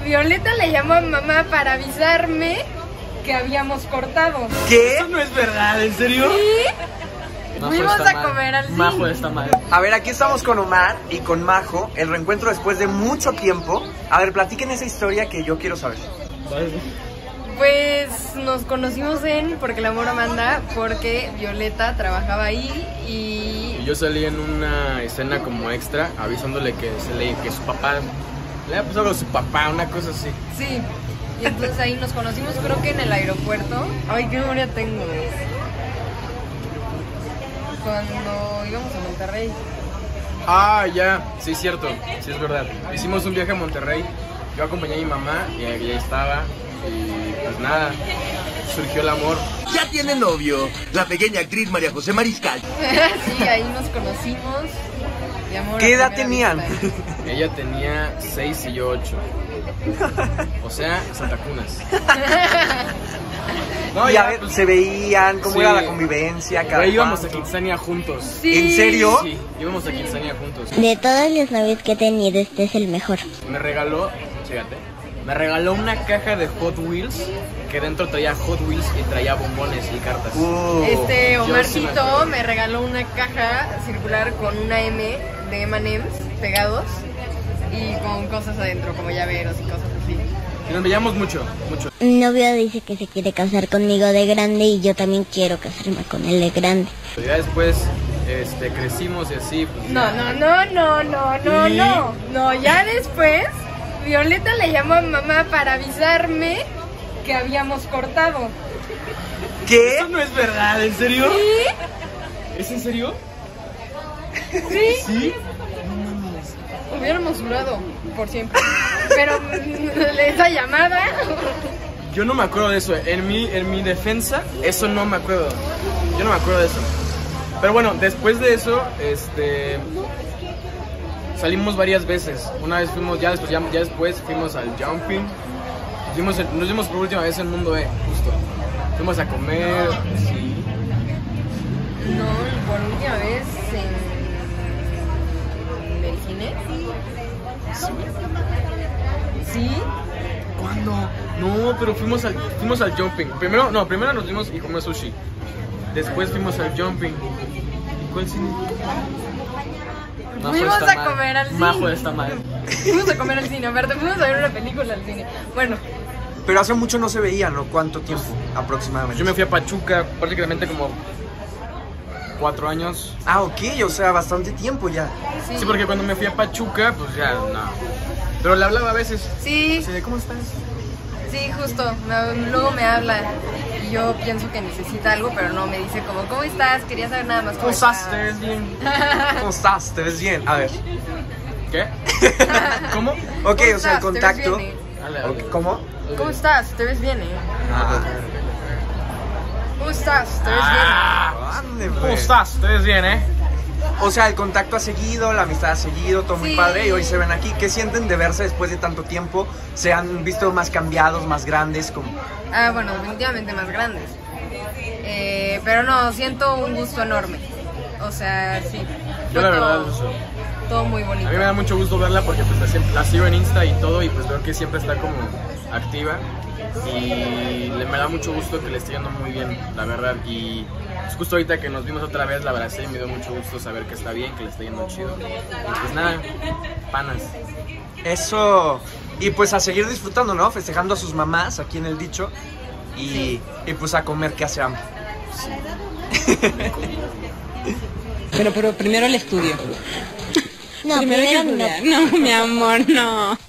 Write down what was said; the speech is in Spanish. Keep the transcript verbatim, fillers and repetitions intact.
Violeta le llamó a mamá para avisarme que habíamos cortado. ¿Qué? Eso no es verdad, ¿en serio? Sí. Majo Fuimos está a mal. comer al cine. Majo está mal. A ver, aquí estamos con Omar y con Majo, el reencuentro después de mucho tiempo. A ver, platiquen esa historia que yo quiero saber. Pues nos conocimos en Porque el amor manda, porque Violeta trabajaba ahí y... Y yo salí en una escena como extra, avisándole que, se le, que su papá, le había pasado a su papá, una cosa así. Sí, y entonces ahí nos conocimos, creo que en el aeropuerto. Ay, qué memoria tengo. Cuando íbamos a Monterrey. Ah, ya, sí, es cierto, sí, es verdad. Hicimos un viaje a Monterrey, yo acompañé a mi mamá y ahí estaba. Y pues nada, surgió el amor. Ya tiene novio, la pequeña actriz María José Mariscal. Sí, ahí nos conocimos. Mi amor, ¿Qué a edad primera tenían? vista. Ella tenía seis y yo ocho. O sea, Santa Cunas. No, Y ya, a ver, pues, se veían, cómo sí. era la convivencia, cada güey, íbamos a cuánto? Kitsania juntos. Sí. ¿En serio? Sí, íbamos a Kitsania juntos. De todos los novios que he tenido, este es el mejor. Me regaló, fíjate, me regaló una caja de Hot Wheels que dentro traía Hot Wheels y traía bombones y cartas. Uh, Este Yo sí me Omarcito acuerdo. me regaló una caja circular con una M de eme and eme's pegados y con cosas adentro, como llaveros y cosas así. Y nos veíamos mucho, mucho. Un novio dice que se quiere casar conmigo de grande y yo también quiero casarme con él de grande. Pero ya después este, crecimos y así. Pues, No, ya. no, no, no, no, no, ¿Y? no. No, ya después Violeta le llamó a mamá para avisarme que habíamos cortado. ¿Qué? Eso no es verdad, ¿en serio? ¿Sí? ¿Es en serio? ¿Sí? ¿Sí? Hubiéramos durado por siempre. Pero mm, esa llamada... Yo no me acuerdo de eso. En mi, en mi defensa, eso no me acuerdo. Yo no me acuerdo de eso. Pero bueno, después de eso, este... salimos varias veces. Una vez fuimos, ya después, ya, ya después fuimos al Jumping. Fuimos, nos vimos por última vez en Mundo E, justo. Fuimos a comer, sí. No, por última vez en el cine. ¿Sí? ¿Cuándo? No, pero fuimos al, fuimos al Jumping. Primero, no, primero nos vimos y comimos sushi. Después fuimos al Jumping. ¿Y cuál cine? Majo Fuimos está a mal. comer al cine. Majo está mal. Fuimos a comer al cine, aparte fuimos a ver una película al cine. Bueno, Pero hace mucho no se veían, ¿no? ¿Cuánto tiempo aproximadamente? Yo me fui a Pachuca prácticamente como cuatro años. Ah, ok, o sea, bastante tiempo ya. sí. Sí, porque cuando me fui a Pachuca, pues ya, no. Pero le hablaba a veces. Sí, Así de, ¿cómo estás? sí, justo. Me- luego me habla y yo pienso que necesita algo, pero no, me dice como, ¿cómo estás? Quería saber nada más cómo, ¿Cómo estás? ¿Te ves bien? ¿Cómo estás? ¿Te ves bien? A ver. ¿Qué? ¿Cómo? Ok, ¿Cómo o sea, el estás? ¿Te ves contacto. bien, eh? Dale, dale. Ok, ¿Cómo? ¿Cómo estás? ¿Te ves bien, eh? Ah, ¿Cómo estás? ¿Te ves Ah, ande, ¿Cómo pues. estás? ¿Te ves bien, eh? O sea, el contacto ha seguido, la amistad ha seguido, todo muy Sí. padre y hoy se ven aquí. ¿Qué sienten de verse después de tanto tiempo? ¿Se han visto más cambiados, más grandes? Como... bien? Ah, bueno, definitivamente más grandes. Eh, pero no, siento un gusto enorme. O sea, sí. Yo Fue la verdad, todo, eso. todo muy bonito. A mí me da mucho gusto verla porque pues la, siempre- la sigo en Insta y todo y pues veo que siempre está como activa y le, me da mucho gusto que le esté yendo muy bien, la verdad. Y pues, justo ahorita que nos vimos otra vez la abracé y me dio mucho gusto saber que está bien, que le está yendo chido. Y pues nada, panas. Eso. Y pues a seguir disfrutando, ¿no? Festejando a sus mamás aquí en el dicho. Y, y pues a comer que hace hambre. Pero, pero primero el estudio. No, primero hay que primero mi estudiar. No, mi amor, no.